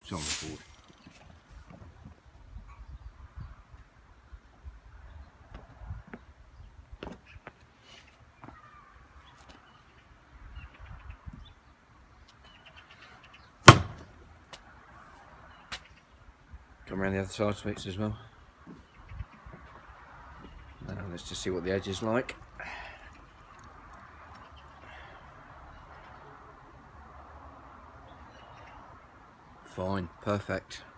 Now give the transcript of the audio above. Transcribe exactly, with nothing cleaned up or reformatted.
It's on the board. Come around the other side to mix as well. Now let's just see what the edge is like. Fine, perfect.